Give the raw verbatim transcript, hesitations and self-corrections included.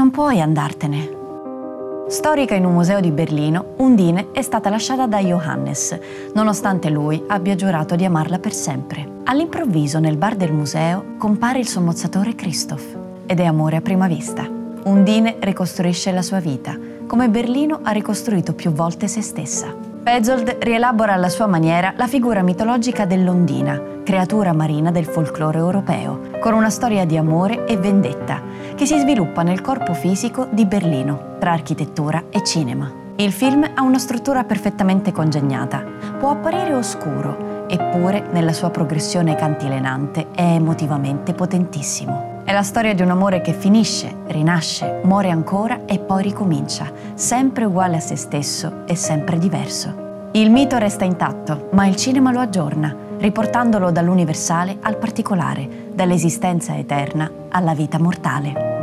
non puoi andartene. Storica in un museo di Berlino, Undine è stata lasciata da Johannes, nonostante lui abbia giurato di amarla per sempre. All'improvviso, nel bar del museo, compare il sommozzatore Christoph ed è amore a prima vista. Undine ricostruisce la sua vita, come Berlino ha ricostruito più volte se stessa. Petzold rielabora alla sua maniera la figura mitologica dell'ondina, creatura marina del folklore europeo, con una storia di amore e vendetta che si sviluppa nel corpo fisico di Berlino, tra architettura e cinema. Il film ha una struttura perfettamente congegnata, può apparire oscuro, eppure nella sua progressione cantilenante è emotivamente potentissimo. È la storia di un amore che finisce, rinasce, muore ancora e poi ricomincia, sempre uguale a se stesso e sempre diverso. Il mito resta intatto, ma il cinema lo aggiorna, riportandolo dall'universale al particolare, dall'esistenza eterna alla vita mortale.